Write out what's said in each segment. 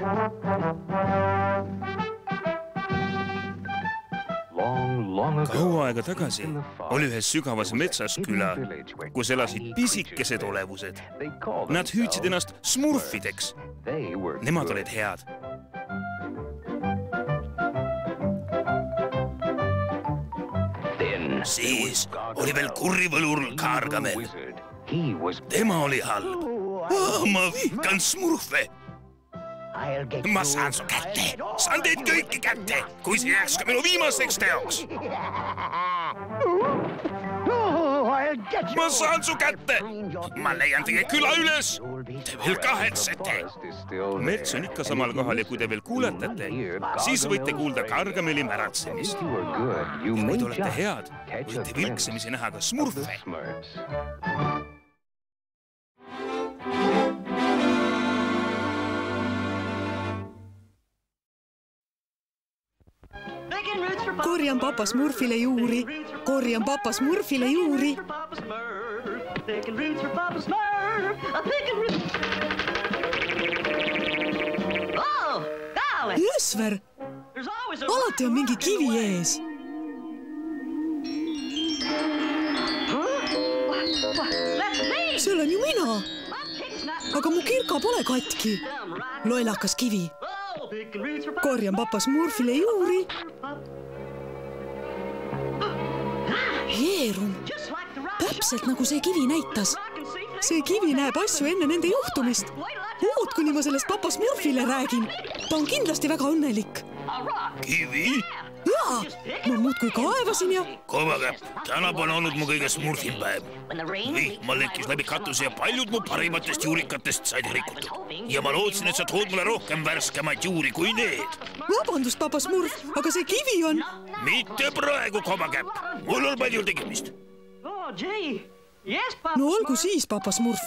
Kaua aega tagasi oli ühes sügavas metsas küla, kus elasid pisikesed olevused. Nad hüüdsid ennast smurfideks. Nemad olid head. Siis oli veel kurivõlur Gargamel. Tema oli halb. Ma vihkan smurfe. Ma saan su kätte. Saan teid kõiki kätte, kui see jääks ka minu viimaseks teoks. Ma saan su kätte. Ma leian teie küla üles. Te veel kahetsete. Mets on ikka samal kohal ja kui te veel kuuletate, siis võite kuulda Gargameli märatsemist. Ja kui te olete head, võite vilksemisi näha ka smurfe. Korjan papa Smurfile juuri, korjan papa Smurfile juuri. Jösver, alati on mingi kivi ees. See olen ju mina, aga mu kirka pole katki. Lollakas kivi. Korjan papa Smurfile juuri. Jeerum, täpselt nagu see kivi näitas. See kivi näeb asju enne nende juhtumist. Oot, kuni ma sellest papa Smurfile räägin. Ta on kindlasti väga õnnelik. Kivi? Jaa, ma muudkui kaevasin ja... Kovakäpp, täna pole olnud mu kõige smurfim päev. Vihma lekkis läbi katuse ja paljud mu parimatest juurikatest said rikutud. Ja ma lootsin, et sa tood mulle rohkem värskemaid juuri kui need. Vabandust, papa Smurf, aga see kivi on... Mitte praegu, Kovakäpp. Mul on palju tegemist. No olgu siis, papa Smurf.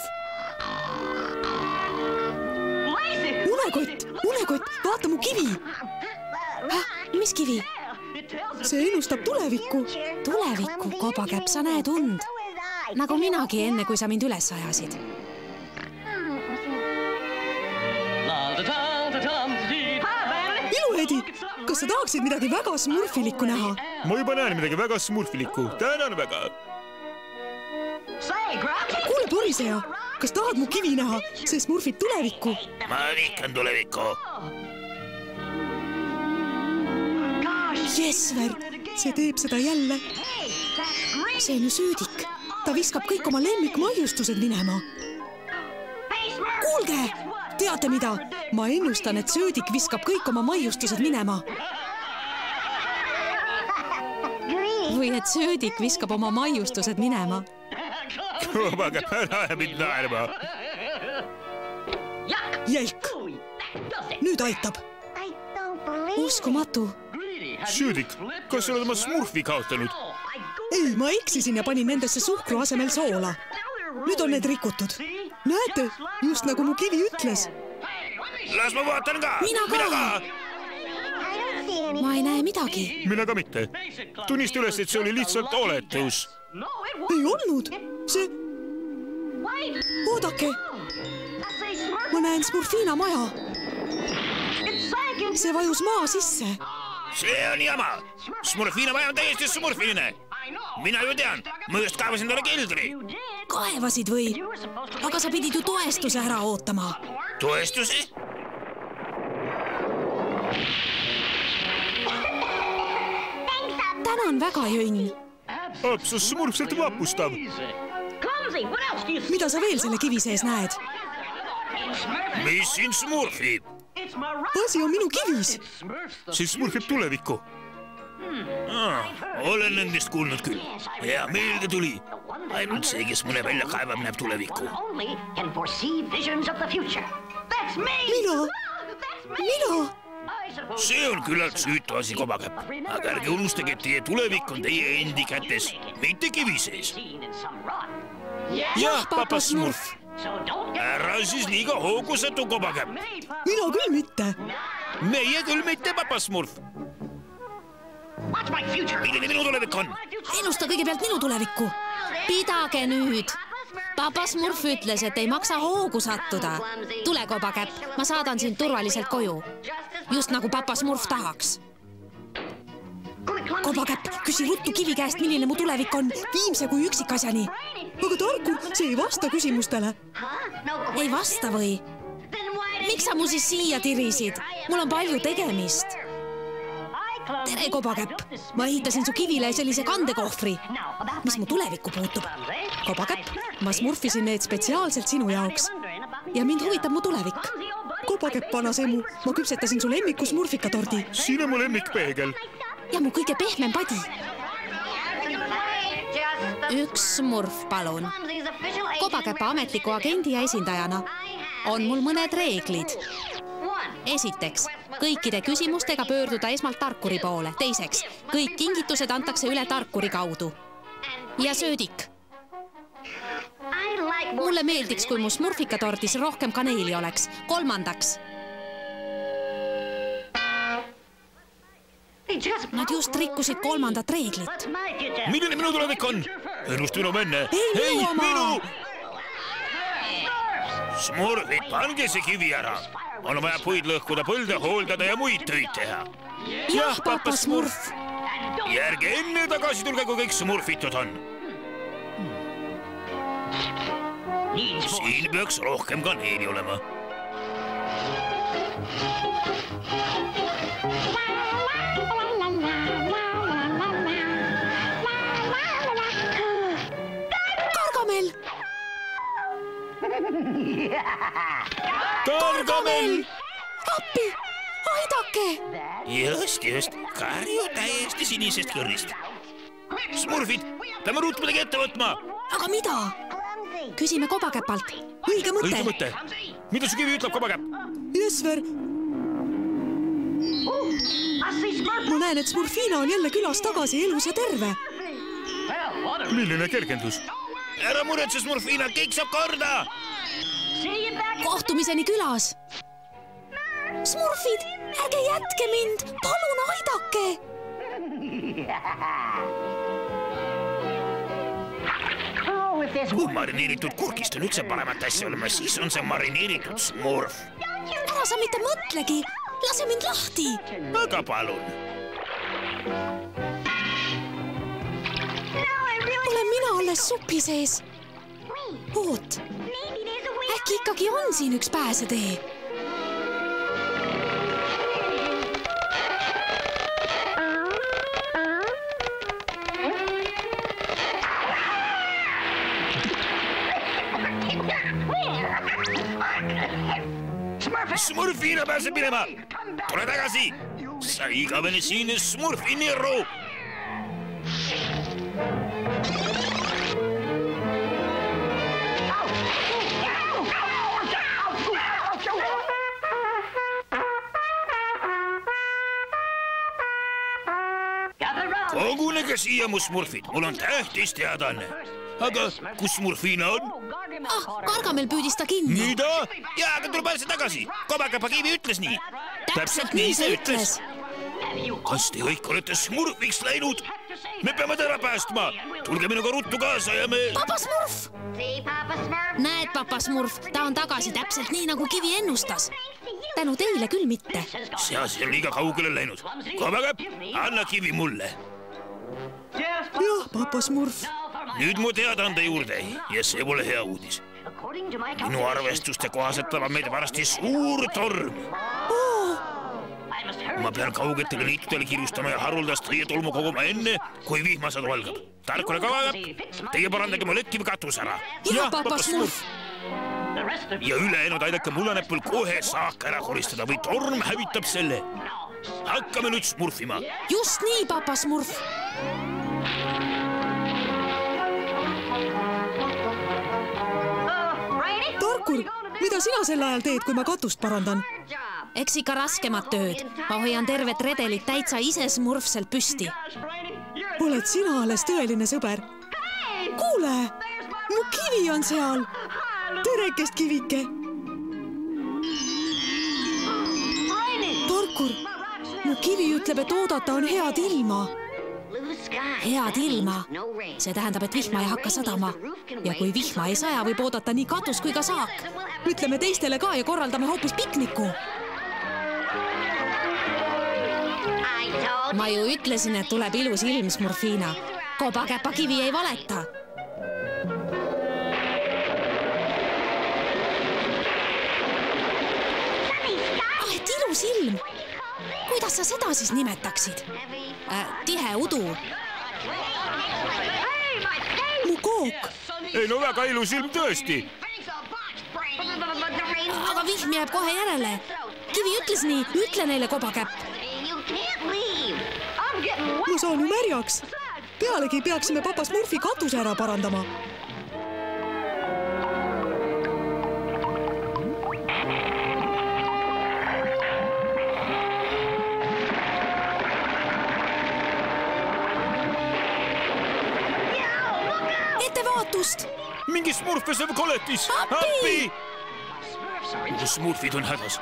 Unekott, vaata mu kivi. Mis kivi? See ennustab tulevikku. Tulevikku, Kovakäpp, sa näed und. Nagu minagi enne, kui sa mind üles ajasid. Iluedi, kas sa tahaksid midagi väga smurfilikku näha? Ma juba näen midagi väga smurfilikku. Tänan väga. Kuule, poriseja, kas tahad mu kivi näha? See smurfib tulevikku. Ma vihkan tulevikku. Jesver, see teeb seda jälle. See on ju söödik. Ta viskab kõik oma lemmikmaiustused minema. Kuulge, teate mida? Ma ennustan, et söödik viskab kõik oma maiustused minema. Või et söödik viskab oma maiustused minema. Kovakäpp, ära aja mind naerma. Jälk. Nüüd aitab. Uskumatu. Söödik, kas sa oled oma smurfi kaotanud? Ei, ma eksisin ja panin nendesse suhkru asemel soola. Nüüd on need rikutud. Näete, just nagu mu kivi ütles. Las ma vaatan ka. Mina ka. Ma ei näe midagi. Mina ka mitte. Tunnista üles, et see oli lihtsalt oletus. Ei olnud. See... Oodake. Ma näen Smurfina maja. See vajus maa sisse. See on jama. Smurfina maja on täiesti smurfiline. Mina ju tean. Ma just kaevasin talle keldri. Kaevasid või? Aga sa pidid ju toestuse ära ootama. Toestuse? Tänan väga, Jõnn. Apsus smurfselt vapustav. Mida sa veel selle kivi sees näed? Mis siin smurfib? Asi on minu kivis. Siis smurfib tulevikku. Olen nendest kuulnud küll. Hea meelde tuli. Ainult see, kes mõne välja kaevab, näeb tulevikku. Mina? See on küllalt süütu asi, Kovakäpp. Aga ärge unustage, et teie tulevik on teie endi kätes, mitte kivi sees. Jah, papa Smurf. Ära siis liiga hoogusetu, Kovakäpp. Mina küll mitte. Meie küll mitte, papa Smurf. Milline minu tulevik on? Ennusta kõigepealt minu tulevikku. Pidage nüüd. Papa Smurf ütles, et ei maksa hoogu sattuda. Tule, Kobakäpp, ma saadan sind turvaliselt koju. Just nagu Papa Smurf tahaks. Kobakäpp, küsi ruttu kivi käest, milline mu tulevik on, viimse kui üksikasjani. Aga Tarkur, see ei vasta küsimustele. Ei vasta või? Miks sa mu siis siia tirisid? Mul on palju tegemist. Tere, Kobakäpp. Ma ehitasin su kivile sellise kandekohvri. Mis mu tulevikku puutub? Kobakäpp, ma smurfisin need spetsiaalselt sinu jaoks. Ja mind huvitab mu tulevik. Kobakäpp, vanas emu, ma küpsetasin su lemmiku smurfikatordi. Siin on mu lemmikpeegel. Ja mu kõige pehmem padi. Üks smurf, palun. Kobakäpa ametliku agendi ja esindajana on mul mõned reeglid. Esiteks, kõikide küsimustega pöörduda esmalt Tarkuri poole. Teiseks, kõik kingitused antakse üle Tarkuri kaudu. Ja söödik. Mulle meeldiks, kui mu smurfikatordis rohkem kaneeli oleks. Kolmandaks. Nad just rikkusid kolmandat reeglit. Milline minu tulevik on? Ennust minu menne. Ei, minu! Smurfid, pange see kivi ära. On vaja puid lõhkuda, põlde hooldada ja muid töid teha. Jah, Papa Smurf. Järge enne tagasi tulge, kui kõik smurfitud on. Siin peaks rohkem kaneeli olema. Gargamel! Gargamel! Appi! Aidake! Just. Karju täiesti sinisest kõrrist. Smurfid, peame ruut midagi ette võtma. Aga mida? Küsime Kobakäpalt. Õige mõte. Mida su kivi ütleb, Kobakäpp? Jesver. Ma näen, et Smurfina on jälle külas tagasi elus ja terve. Milline kergendus? Ära muretse, Smurfina, kõik saab korda! Kohtumiseni külas! Smurfid, ärge jätke mind! Palun aidake! Kui marineeritud kurgist on üldse paremat asja olema, siis on see marineeritud smurf. Ära sa mitte mõtlegi! Lase mind lahti! Aga palun! Olen mina alles supi sees. Oot, äkki ikkagi on siin üks pääsetee? Smurfina pääseb minema! Tule tagasi! Sa igavene siin Smurfi Nero! Kogunege siia, mu smurfid! Mul on tähtis teadanne. Aga kus Smurfina on? Gargamel püüdis ta kinni. Mida? Jaa, aga tuleb pääse tagasi. Kobakäpa kivi ütles nii. Täpselt nii see ütles. Kas te kõik olete smurfiks läinud? Me peame ta ära päästma. Tulge minuga ruttu kaasa ja me... Papa Smurf! Näed, Papa Smurf, ta on tagasi täpselt nii, nagu kivi ennustas. Tänu teile küll mitte. See asi on liiga kaugele läinud. Kobakäpp, anna kivi mulle. Jah, Papa Smurf. Nüüd mu teadande juurde ja see pole hea uudis. Minu arvestuste kohaselt tabab meid varsti suur torm. Ma pean kaugetele niitudele kirustama ja haruldast õietolmu koguma enne, kui vihmasadu algab. Tarkule Kobakäpp, teie parandage mu lekkiv katus ära. Jah, Papa Smurf. Ja ülejäänud aidake mullanäppul kohe saak ära koristada või torm hävitab selle. Hakkame nüüd smurfima. Just nii, Papa Smurf. Tarkur, mida sina sel ajal teed, kui ma katust parandan? Eks ikka raskemat tööd. Ma hoian tervet redelit täitsa ise smurfselt püsti. Oled sina alles tõeline sõber? Kuule, mu kivi on seal. Terekest, kivike. Tarkur, mu kivi ütleb, et oodata on head ilma. head ilma. See tähendab, et vihma ei hakka sadama. Ja kui vihma ei saja, võib oodata nii katus kui ka saak. Ütleme teistele ka ja korraldame hoopis pikniku. Ma ju ütlesin, et tuleb ilus ilm, Smurfina. Kobakäpa kivi ei valeta. Et ilus ilm. Kuidas sa seda siis nimetaksid? Tihe udu. Mu kook. Ei no väga ilus ilm tõesti. Aga vihm jääb kohe järele. Kivi ütles nii, ütle neile, Kobakäpp. Ma saan ju märjaks. Pealegi peaksime papa Smurfi katuse ära parandama. Ettevaatust! Mingi Smurf peseb koletis! Appi! Smurfid on hädas.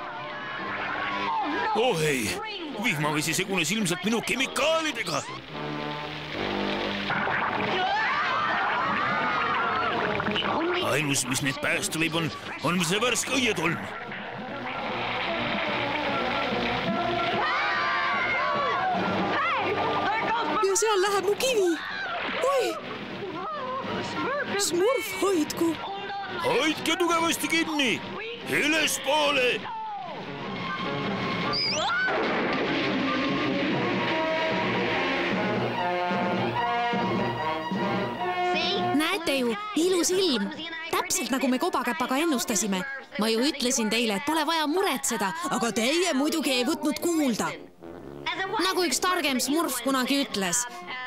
Oh ei, vihmavesi segunes ilmselt minu kemikaalidega. Ainus, mis need päästa võib, on see värske õietolm. Ja seal läheb mu kivi. Oi! Smurf, hoidku! Hoidke tugevasti kinni! Üles poole! Näete ju, ilus ilm. Täpselt nagu me Kobakäpaga ennustasime. Ma ju ütlesin teile, et pole vaja muretseda, aga teie muidugi ei võtnud kuulda. Nagu üks targem Smurf kunagi ütles.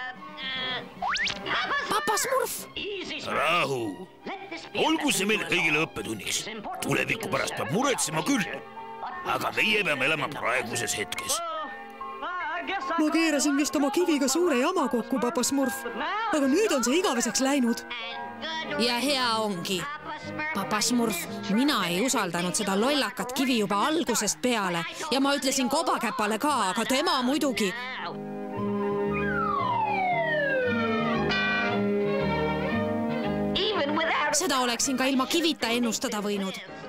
Papa Smurf! Rahu! Olgu see meil kõigile õppetunniks. Tuleviku pärast peab muretsema küll. Aga meie peame elama praeguses hetkes. Ma keerasin vist oma kiviga suure jama kokku, papa Smurf. Aga nüüd on see igaveseks läinud. Ja hea ongi. Papa Smurf, mina ei usaldanud seda lollakat kivi juba algusest peale. Ja ma ütlesin Kobakäpale ka, aga tema muidugi. Seda oleksin ka ilma kivita ennustada võinud.